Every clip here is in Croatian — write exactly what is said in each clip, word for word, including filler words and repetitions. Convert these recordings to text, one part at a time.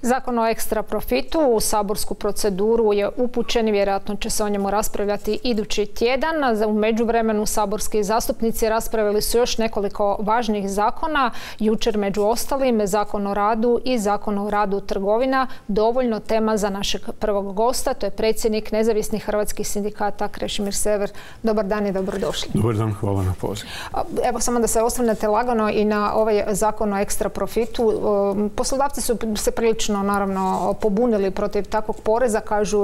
Zakon o ekstra profitu u saborsku proceduru je upućen i vjerojatno će se o njemu raspravljati idući tjedan. U međuvremenu saborski zastupnici raspravili su još nekoliko važnih zakona. Jučer među ostalim Zakon o radu i Zakon o radu trgovina. Dovoljno tema za našeg prvog gosta. To je predsjednik Nezavisnih hrvatskih sindikata Krešimir Sever. Dobar dan i dobrodošli. Dobar dan, hvala na pozivu. Evo samo da se osvrnete lagano i na ovaj Zakon o ekstra profitu. Poslodavci su se prilično naravno pobunili protiv takvog poreza. Kažu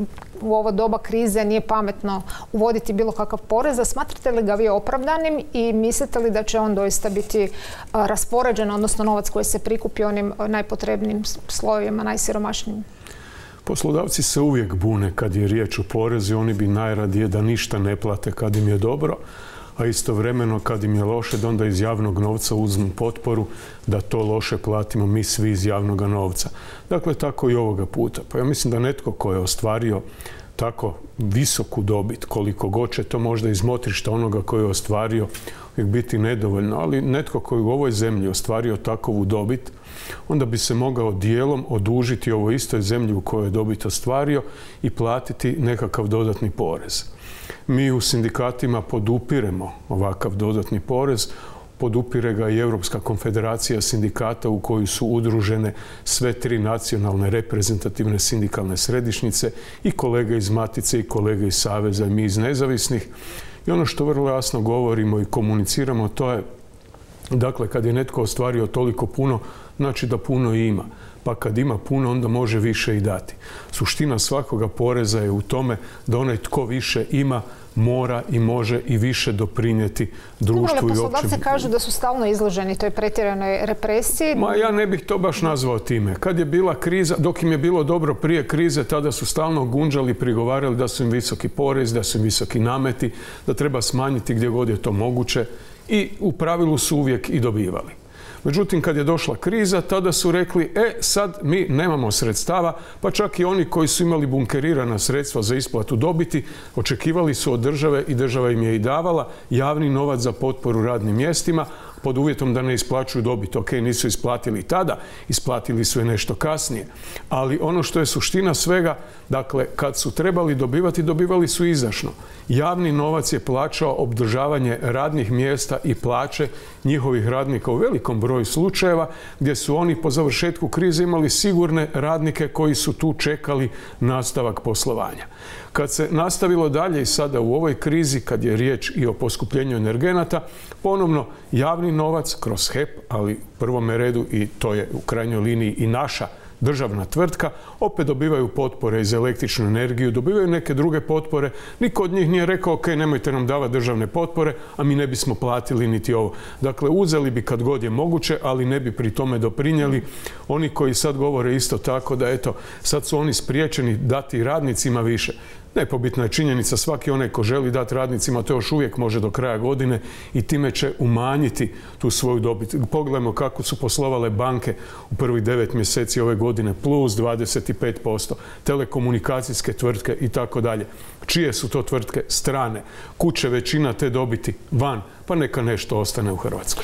u ovo doba krize nije pametno uvoditi bilo kakav porez. Smatrate li ga vi opravdanim i mislite li da će on doista biti raspoređen, odnosno novac koji se prikupi onim najpotrebnijim slojevima, najsiromašnijim? Poslodavci se uvijek bune kad je riječ o porezu. Oni bi najradije da ništa ne plate kad im je dobro, a istovremeno kad im je loše da onda iz javnog novca uzmu potporu da to loše platimo mi svi iz javnog novca. Dakle, tako i ovoga puta. Pa ja mislim da netko ko je ostvario tako visoku dobit, koliko god će to možda iz motrišta onoga koji je ostvario uvijek biti nedovoljno, ali netko koji u ovoj zemlji ostvario takovu dobit, onda bi se mogao dijelom odužiti ovoj istoj zemlji u kojoj je dobit ostvario i platiti nekakav dodatni porez. Mi u sindikatima podupiremo ovakav dodatni porez, podupire ga i Europska konfederacija sindikata u koju su udružene sve tri nacionalne reprezentativne sindikalne središnjice i kolege iz Matice i kolege iz Saveza i mi iz Nezavisnih. I ono što vrlo jasno govorimo i komuniciramo, to je, dakle, kad je netko ostvario toliko puno, znači da puno i ima. Pa kad ima puno, onda može više i dati. Suština svakoga poreza je u tome da onaj tko više ima mora i može i više doprinijeti društvu i općem. Poslodavci kažu da su stalno izloženi toj pretjeranoj represiji. Ma ja ne bih to baš nazvao time. Kad je bila kriza, dok im je bilo dobro prije krize, tada su stalno gunđali, prigovarali da su im visoki porez, da su im visoki nameti, da treba smanjiti gdje god je to moguće i u pravilu su uvijek i dobivali. Međutim, kad je došla kriza, tada su rekli, e, sad mi nemamo sredstava, pa čak i oni koji su imali bunkerirana sredstva za isplatu dobiti, očekivali su od države i država im je i davala javni novac za potporu radnim mjestima, pod uvjetom da ne isplaćuju dobit. Ok, nisu isplatili tada, isplatili su je nešto kasnije. Ali ono što je suština svega, dakle, kad su trebali dobivati, dobivali su izdašno. Javni novac je plaćao obdržavanje radnih mjesta i plaće njihovih radnika u velikom broju slučajeva, gdje su oni po završetku krize imali sigurne radnike koji su tu čekali nastavak poslovanja. Kad se nastavilo dalje i sada u ovoj krizi, kad je riječ i o poskupljenju energenata, ponovno javni novac kroz H E P, ali u prvome redu i to je u krajnjoj liniji i naša državna tvrtka, opet dobivaju potpore za električnu energiju, dobivaju neke druge potpore. Niko od njih nije rekao, ok, nemojte nam davati državne potpore, a mi ne bismo platili niti ovo. Dakle, uzeli bi kad god je moguće, ali ne bi pri tome doprinijeli. Oni koji sad govore isto tako da, eto, sad su oni spriječeni dati radnicima više. Nepobitna je činjenica, svaki onaj ko želi dati radnicima to još uvijek može do kraja godine i time će umanjiti tu svoju dobit. Pogledajmo kako su poslovale banke u prvih devet mjeseci ove godine, plus dvadeset pet posto, telekomunikacijske tvrtke i tako dalje. Čije su to tvrtke? Strane. Kuće većina te dobiti van, pa neka nešto ostane u Hrvatskoj.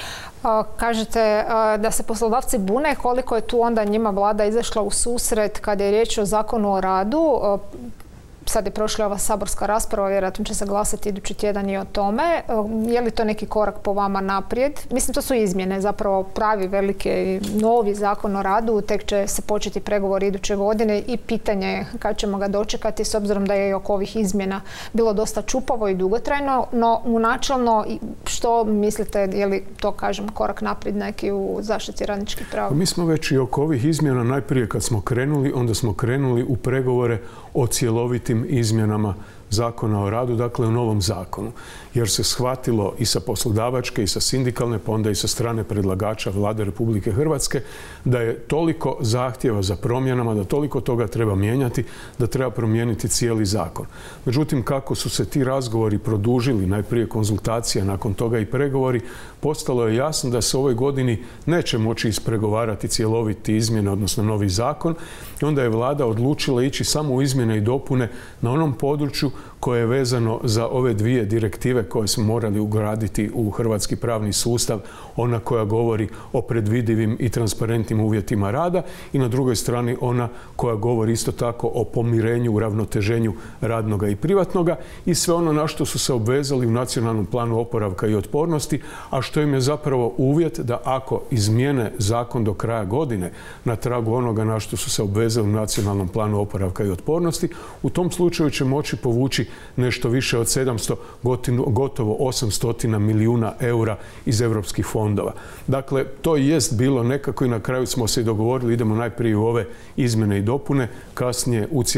Kažete da se poslodavci bune, koliko je tu onda njima vlada izašla u susret kada je riječ o Zakonu o radu. Sad je prošla ova saborska rasprava, vjerojatno će se glasati idući tjedan i o tome. Je li to neki korak po vama naprijed? Mislim, to su izmjene, zapravo pravi veliki novi Zakon o radu. Tek će se početi pregovori iduće godine i pitanje je kad ćemo ga dočekati, s obzirom da je i oko ovih izmjena bilo dosta čupavo i dugotrajno. No, u načelno, što mislite, je li to, kažem, korak naprijed neki u zaštiti radničkih prava? Mi smo već i oko ovih izmjena, najprije kad smo krenuli, onda smo krenuli u pregovore o cjelovitim izmjenama Zakona o radu, dakle u novom zakonu. Jer se shvatilo i sa poslodavačke i sa sindikalne, pa onda i sa strane predlagača Vlade Republike Hrvatske, da je toliko zahtjeva za promjenama, da toliko toga treba mijenjati, da treba promijeniti cijeli zakon. Međutim, kako su se ti razgovori produžili, najprije konzultacija, nakon toga i pregovori, postalo je jasno da se u ovoj godini neće moći ispregovarati cjeloviti izmjene, odnosno novi zakon. I onda je Vlada odlučila ići samo u izmjene i dopune na onom području koje je vezano za ove dvije direktive koje smo morali ugraditi u hrvatski pravni sustav, ona koja govori o predvidivim i transparentnim uvjetima rada i na drugoj strani ona koja govori isto tako o pomirenju, uravnoteženju radnoga i privatnoga i sve ono na što su se obvezali u nacionalnom planu oporavka i otpornosti, a što im je zapravo uvjet da ako izmijene zakon do kraja godine na tragu onoga na što su se obvezali u nacionalnom planu oporavka i otpornosti, u tom slučaju će moći povući nešto više od sedamsto, gotovo osamsto milijuna eura iz europskih fondova. Dakle, to jest bilo nekako i na kraju smo se i dogovorili, idemo najprije u ove izmjene i dopune, kasnije u,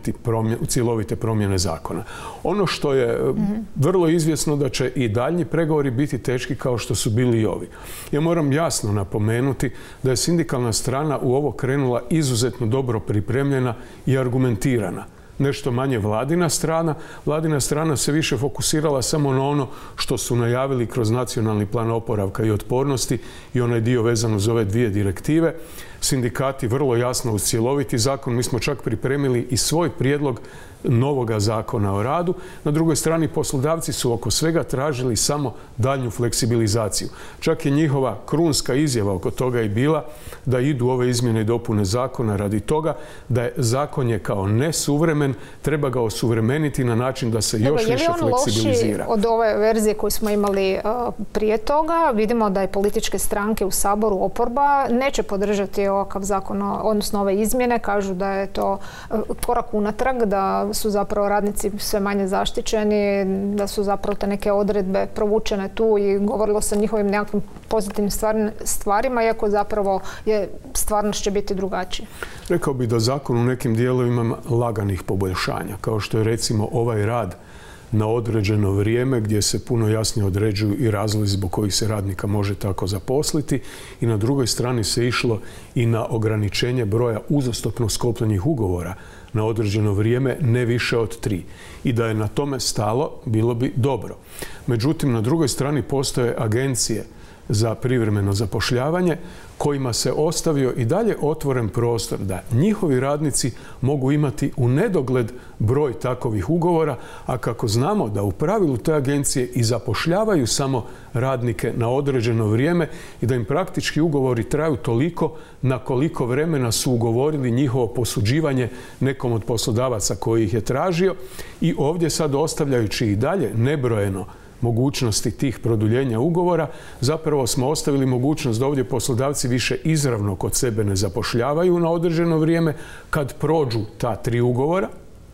u cjelovite promjene zakona. Ono što je mm-hmm. vrlo izvjesno da će i daljnji pregovori biti teški kao što su bili i ovi. Ja moram jasno napomenuti da je sindikalna strana u ovo krenula izuzetno dobro pripremljena i argumentirana. Nešto manje vladina strana. Vladina strana se više fokusirala samo na ono što su najavili kroz nacionalni plan oporavka i otpornosti i onaj dio vezan uz ove dvije direktive. Sindikati vrlo jasno uz cjeloviti zakon. Mi smo čak pripremili i svoj prijedlog novoga zakona o radu. Na drugoj strani poslodavci su oko svega tražili samo daljnju fleksibilizaciju. Čak je njihova krunska izjava oko toga i bila da idu ove izmjene i dopune zakona radi toga da je zakon je kao nesuvremen, treba ga osuvremeniti na način da se još više fleksibilizira. Je li on lošiji od ove verzije koju smo imali uh, prije toga? Vidimo da je političke stranke u Saboru oporba neće podržati ovakav zakon, odnosno ove izmjene. Kažu da je to uh, korak unatrag, da su zapravo radnici sve manje zaštićeni, da su zapravo te neke odredbe provučene tu i govorilo se o njihovim nekakvim pozitivnim stvarima, iako zapravo je stvarnost će biti drugačija. Rekao bih da zakon u nekim dijelovima ima laganih poboljšanja, kao što je recimo ovaj rad na određeno vrijeme gdje se puno jasnije određuju i razlozi zbog kojih se radnika može tako zaposliti i na drugoj strani se išlo i na ograničenje broja uzastopno sklopljenih ugovora na određeno vrijeme, ne više od tri. I da je na tome stalo, bilo bi dobro. Međutim, na drugoj strani postoje agencije za privremeno zapošljavanje kojima se ostavio i dalje otvoren prostor da njihovi radnici mogu imati u nedogled broj takovih ugovora, a kako znamo da u pravilu te agencije i zapošljavaju samo radnike na određeno vrijeme i da im praktički ugovori traju toliko na koliko vremena su ugovorili njihovo posuđivanje nekom od poslodavaca koji ih je tražio i ovdje sad ostavljajući i dalje nebrojeno mogućnosti tih produljenja ugovora, zapravo smo ostavili mogućnost da ovdje poslodavci više izravno kod sebe ne zapošljavaju na određeno vrijeme kad prođu ta tri ugovora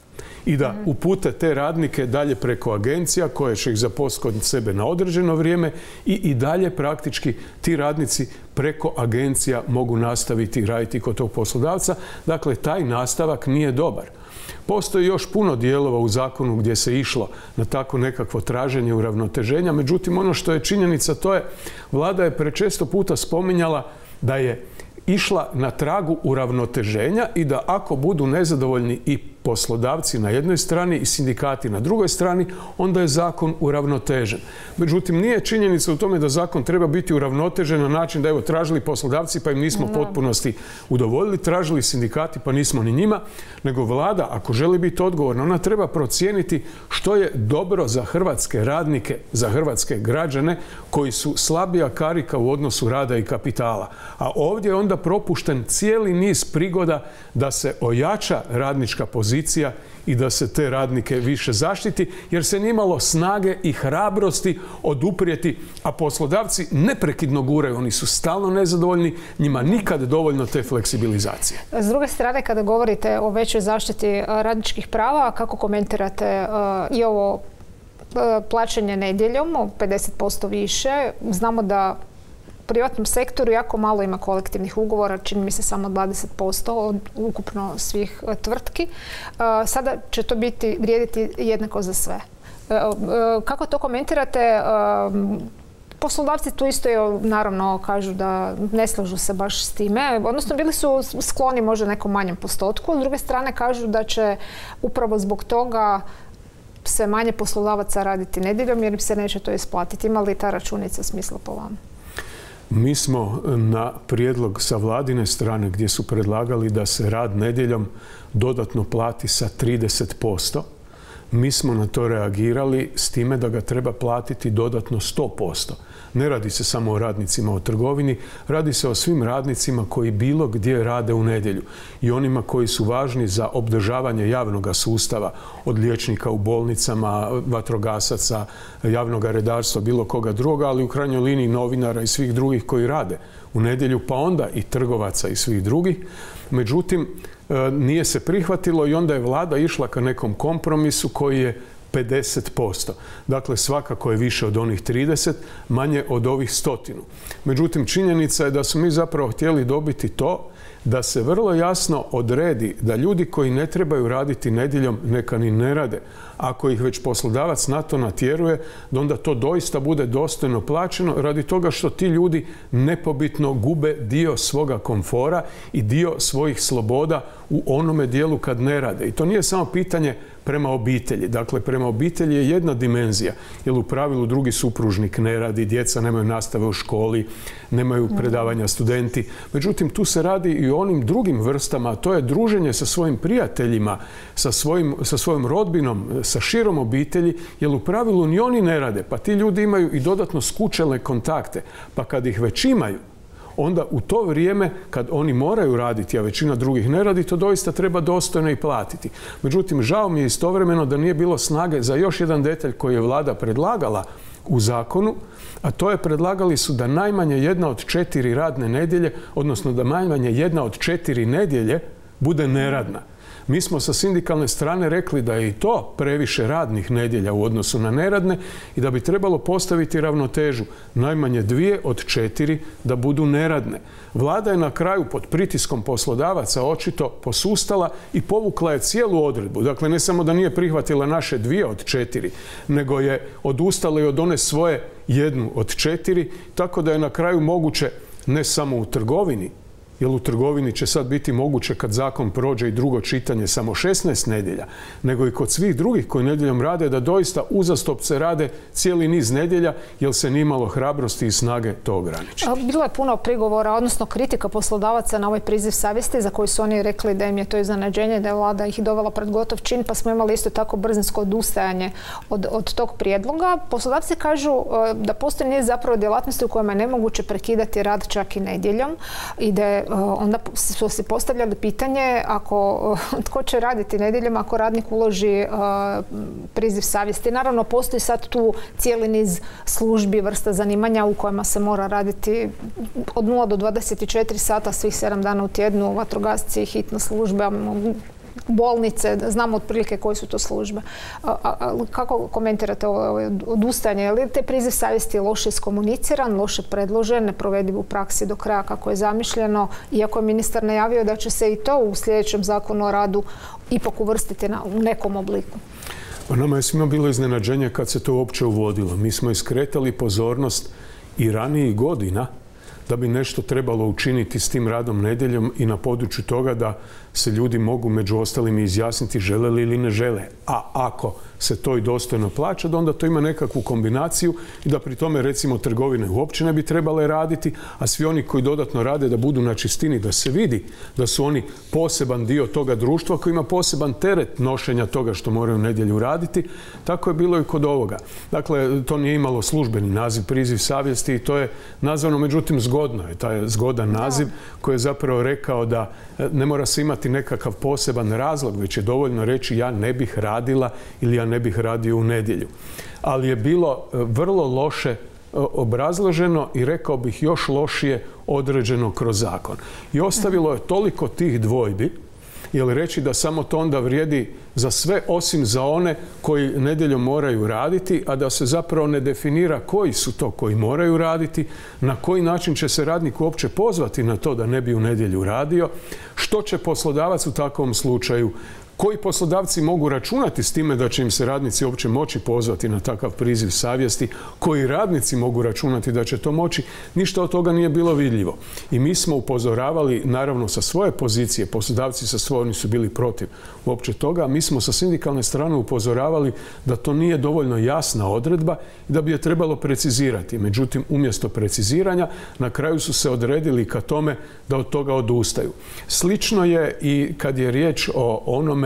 i da upute te radnike dalje preko agencija koje će ih zaposliti kod sebe na određeno vrijeme i i dalje praktički ti radnici preko agencija mogu nastaviti raditi kod tog poslodavca. Dakle, taj nastavak nije dobar. Postoji još puno dijelova u zakonu gdje se išlo na tako nekakvo traženje uravnoteženja. Međutim, ono što je činjenica to je, vlada je prečesto puta spominjala da je išla na tragu uravnoteženja i da ako budu nezadovoljni i poslodavci na jednoj strani i sindikati na drugoj strani, onda je zakon uravnotežen. Međutim, nije činjenica u tome da zakon treba biti uravnotežen na način da evo tražili poslodavci pa im nismo u potpunosti udovoljili, tražili sindikati pa nismo ni njima, nego vlada, ako želi biti odgovorna, ona treba procijeniti što je dobro za hrvatske radnike, za hrvatske građane koji su slabija karika u odnosu rada i kapitala. A ovdje je onda propušten cijeli niz prigoda da se ojača radnička pozicija i da se te radnike više zaštiti, jer se nije imalo snage i hrabrosti oduprijeti, a poslodavci neprekidno guraju, oni su stalno nezadovoljni, njima nikad dovoljno te fleksibilizacije. S druge strane, kada govorite o većoj zaštiti radničkih prava, kako komentirate uh, i ovo uh, plaćanje nedjeljom o pedeset posto više? Znamo da u privatnom sektoru jako malo ima kolektivnih ugovora, čini mi se samo dvadeset posto od ukupno svih tvrtki. Sada će to biti vrijediti jednako za sve. Kako to komentirate? Poslodavci tu isto naravno kažu da ne slažu se baš s time, odnosno bili su skloni možda nekom manjem postotku. S druge strane kažu da će upravo zbog toga sve manje poslodavaca raditi nedjeljom jer im se neće to isplatiti. Ima li ta računica smisla po vama? Mi smo na prijedlog sa vladine strane gdje su predlagali da se rad nedjeljom dodatno plati sa trideset posto, Mi smo na to reagirali s time da ga treba platiti dodatno sto posto. Ne radi se samo o radnicima u trgovini, radi se o svim radnicima koji bilo gdje rade u nedjelju i onima koji su važni za obdržavanje javnog sustava, od liječnika u bolnicama, vatrogasaca, javnog redarstva, bilo koga druga, ali u krajnjoj liniji novinara i svih drugih koji rade u nedjelju, pa onda i trgovaca i svih drugih. Međutim, nije se prihvatilo i onda je vlada išla ka nekom kompromisu koji je pedeset posto. Dakle, svakako je više od onih trideset, manje od ovih stotinu. Međutim, činjenica je da su mi zapravo htjeli dobiti to da se vrlo jasno odredi da ljudi koji ne trebaju raditi nedjeljom neka ni ne rade. Ako ih već poslodavac na to natjeruje, da onda to doista bude dostojno plaćeno radi toga što ti ljudi nepobitno gube dio svoga komfora i dio svojih sloboda u onome dijelu kad ne rade. I to nije samo pitanje prema obitelji. Dakle, prema obitelji je jedna dimenzija, jer u pravilu drugi supružnik ne radi, djeca nemaju nastave u školi, nemaju predavanja studenti. Međutim, tu se radi i o onim drugim vrstama, a to je druženje sa svojim prijateljima, sa, svojim, sa svojom rodbinom, sa širom obitelji, jer u pravilu ni oni ne rade, pa ti ljudi imaju i dodatno skučene kontakte, pa kad ih već imaju, onda u to vrijeme kad oni moraju raditi, a većina drugih ne radi, to doista treba dostojno i platiti. Međutim, žao mi je istovremeno da nije bilo snage za još jedan detalj koji je vlada predlagala u zakonu, a to je predlagali su da najmanje jedna od četiri radne nedjelje, odnosno da najmanje jedna od četiri nedjelje bude neradna. Mi smo sa sindikalne strane rekli da je i to previše radnih nedjelja u odnosu na neradne i da bi trebalo postaviti ravnotežu najmanje dvije od četiri da budu neradne. Vlada je na kraju pod pritiskom poslodavaca očito posustala i povukla je cijelu odredbu. Dakle, ne samo da nije prihvatila naše dvije od četiri, nego je odustala i od one svoje jednu od četiri, tako da je na kraju moguće ne samo u trgovini, jer u trgovini će sad biti moguće kad zakon prođe i drugo čitanje samo šesnaest nedjelja, nego i kod svih drugih koji nedjeljom rade da doista uzastopce rade cijeli niz nedjelja jer se nije imalo hrabrosti i snage to ograničiti. Bilo je puno prigovora, odnosno kritika poslodavaca na ovaj priziv savjesti za koji su oni rekli da im je to iznenađenje, da je vlada ih dovela pred gotov čin, pa smo imali isto tako brzinsko odustajanje od, od tog prijedloga. Poslodavci kažu da postoji niz zapravo djelatnosti u kojima je nemoguće prekidati rad čak i nedjeljom i da je onda su se postavljali pitanje ako, tko će raditi nedjeljom ako radnik uloži uh, priziv savjesti. Naravno, postoji sad tu cijeli niz službi, vrsta zanimanja u kojima se mora raditi od nula do dvadeset četiri sata svih sedam dana u tjednu, vatrogasci, hitna služba, bolnice, znamo otprilike koje su to službe. A, a, kako komentirate ovo odustajanje? Je li te priziv savjesti loše iskomuniciran, loše predložen, neprovediv u praksi do kraja kako je zamišljeno, iako je ministar najavio da će se i to u sljedećem zakonu o radu ipak uvrstiti na, u nekom obliku? Pa nama je svima bilo iznenađenje kad se to uopće uvodilo. Mi smo iskretali pozornost i ranijih godina da bi nešto trebalo učiniti s tim radom nedjeljom i na području toga da se ljudi mogu među ostalim izjasniti žele li ili ne žele. A ako se to i dostojno plaća, da onda to ima nekakvu kombinaciju i da pri tome recimo trgovine uopće ne bi trebale raditi, a svi oni koji dodatno rade da budu na čistini, da se vidi da su oni poseban dio toga društva koji ima poseban teret nošenja toga što moraju u nedjelju raditi. Tako je bilo i kod ovoga. Dakle, to nije imalo službeni naziv priziv savjesti i to je nazvano, međutim, zgodno je. Taj zgodan naziv koji je zapravo rekao da ne mora se imati nekakav poseban razlog, već je dovoljno reći ja ne bih radila ili ja ne bih radio u nedjelju. Ali je bilo vrlo loše obrazloženo i rekao bih još lošije određeno kroz zakon. I ostavilo je toliko tih dvojbi, jer reći da samo to onda vrijedi za sve osim za one koji nedjeljom moraju raditi, a da se zapravo ne definira koji su to koji moraju raditi, na koji način će se radnik uopće pozvati na to da ne bi u nedjelju radio, što će poslodavac u takvom slučaju, koji poslodavci mogu računati s time da će im se radnici uopće moći pozvati na takav priziv savjesti, koji radnici mogu računati da će to moći, ništa od toga nije bilo vidljivo. I mi smo upozoravali, naravno sa svoje pozicije, poslodavci sa svoje, oni su bili protiv uopće toga, mi smo sa sindikalne strane upozoravali da to nije dovoljno jasna odredba i da bi je trebalo precizirati. Međutim, umjesto preciziranja, na kraju su se odredili ka tome da od toga odustaju. Slično je i kad je riječ o onome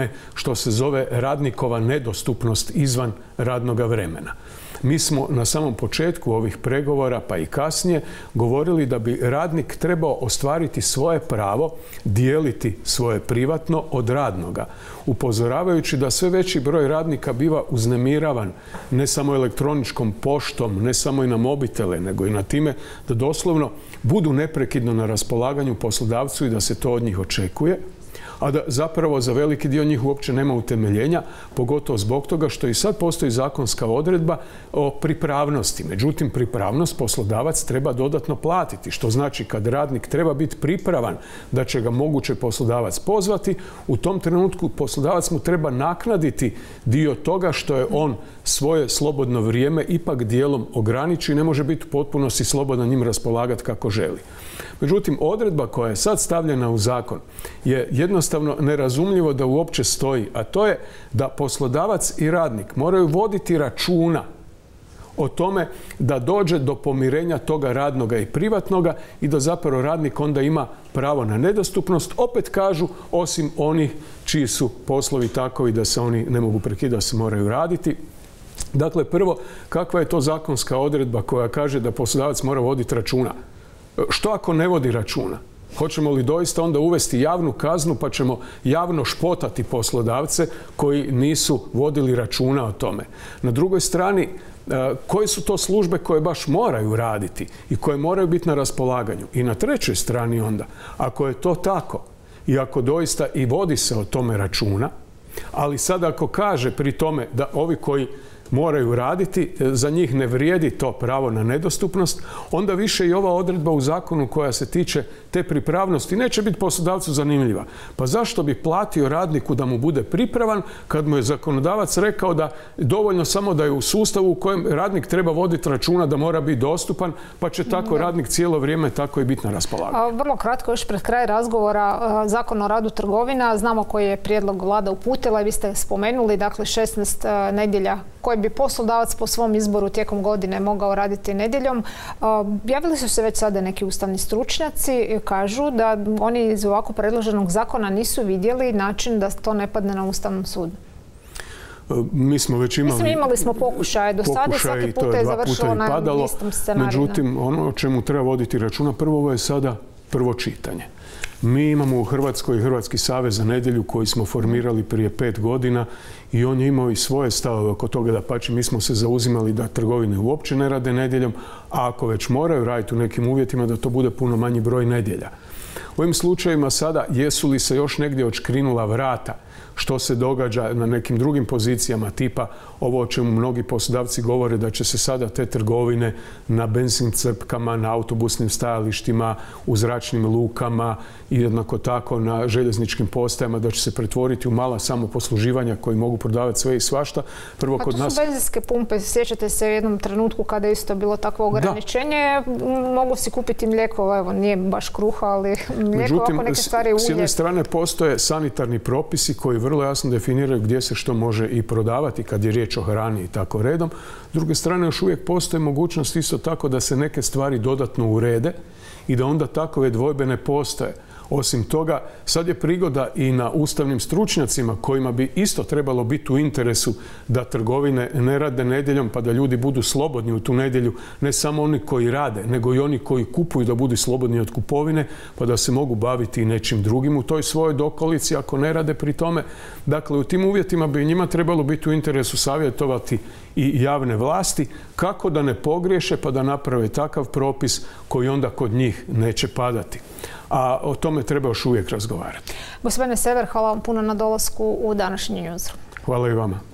onome što se zove radnikova nedostupnost izvan radnog vremena. Mi smo na samom početku ovih pregovora, pa i kasnije, govorili da bi radnik trebao ostvariti svoje pravo, dijeliti svoje privatno od radnoga, upozoravajući da sve veći broj radnika biva uznemiravan ne samo elektroničkom poštom, ne samo i na mobitele, nego i na time da doslovno budu neprekidno na raspolaganju poslodavcu i da se to od njih očekuje, a da zapravo za veliki dio njih uopće nema utemeljenja, pogotovo zbog toga što i sad postoji zakonska odredba o pripravnosti. Međutim, pripravnost poslodavac treba dodatno platiti, što znači kad radnik treba biti pripravan da će ga moguće poslodavac pozvati, u tom trenutku poslodavac mu treba naknaditi dio toga što je on svoje slobodno vrijeme ipak dijelom ograniči i ne može biti u potpunosti slobodan njim raspolagati kako želi. Međutim, odredba koja je sad stavljena u zakon je jednostavno nerazumljivo da uopće stoji, a to je da poslodavac i radnik moraju voditi računa o tome da dođe do pomirenja toga radnoga i privatnoga i da zapravo radnik onda ima pravo na nedostupnost, opet kažu, osim onih čiji su poslovi takovi da se oni ne mogu prekidati, da se moraju raditi. Dakle, prvo, kakva je to zakonska odredba koja kaže da poslodavac mora voditi računa? Što ako ne vodi računa? Hoćemo li doista onda uvesti javnu kaznu pa ćemo javno špotati poslodavce koji nisu vodili računa o tome? Na drugoj strani, koje su to službe koje baš moraju raditi i koje moraju biti na raspolaganju? I na trećoj strani onda, ako je to tako i ako doista i vodi se o tome računa, ali sad ako kaže pri tome da ovi koji moraju raditi, za njih ne vrijedi to pravo na nedostupnost, onda više i ova odredba u zakonu koja se tiče te pripravnosti neće biti poslodavcu zanimljiva. Pa zašto bi platio radniku da mu bude pripravan kad mu je zakonodavac rekao da dovoljno samo da je u sustavu u kojem radnik treba voditi računa da mora biti dostupan, pa će tako radnik cijelo vrijeme tako i biti na raspolaganju. Vrlo kratko, još pred kraj razgovora, Zakon o radu trgovina, znamo koji je prijedlog vlada uputila i vi ste spomenuli, dakle šesnaest nedjelja koje bi poslodavac po svom izboru tijekom godine mogao raditi nedjeljom. Javili su se već sada neki ustavni stručnjaci, kažu da oni iz ovako predloženog zakona nisu vidjeli način da to ne padne na Ustavnom sudu. Mi smo već imali... Mislim, imali smo pokušaje do sada i svaki puta je završilo na istom scenariju. Međutim, ono o čemu treba voditi računa, prvo ovo je sada prvo čitanje. Mi imamo u Hrvatskoj Hrvatski savez za nedjelju koji smo formirali prije pet godina i on je imao i svoje stavove oko toga, da pači mi smo se zauzimali da trgovine uopće ne rade nedjeljom, a ako već moraju raditi u nekim uvjetima da to bude puno manji broj nedjelja. U ovim slučajevima sada jesu li se još negdje odškrinula vrata što se događa na nekim drugim pozicijama, tipa ovo o čemu mnogi poslodavci govore da će se sada te trgovine na benzinskim crpkama, na autobusnim stajalištima, u zračnim lukama i jednako tako na željezničkim postajama da će se pretvoriti u mala samoposluživanja koji mogu prodavati sve i svašta. Prvo pa kod to su nas... benzinske pumpe, sjećate se u jednom trenutku kada je isto bilo takvo ograničenje, da. Mogu si kupiti mlijeko, evo nije baš kruha, ali mlijeko, Međutim, ovako neke stvari ulje. S jedne strane postoje sanitarni propisi koji vrlo jasno definiraju gdje se što može i prodavati kad je riječ o hrani i tako redom. S druge strane, još uvijek postoji mogućnost isto tako da se neke stvari dodatno urede i da onda takove dvojbe ne postoje. Osim toga, sad je prigoda i na ustavnim stručnjacima kojima bi isto trebalo biti u interesu da trgovine ne rade nedjeljom pa da ljudi budu slobodni u tu nedjelju, ne samo oni koji rade, nego i oni koji kupuju da budu slobodni od kupovine pa da se mogu baviti i nečim drugim u toj svojoj dokolici ako ne rade pri tome. Dakle, u tim uvjetima bi njima trebalo biti u interesu savjetovati i javne vlasti kako da ne pogriješe pa da naprave takav propis koji onda kod njih neće padati. A o tome treba još uvijek razgovarati. Gospodine Sever, hvala vam puno na dolasku u današnji Newsroom. Hvala i vama.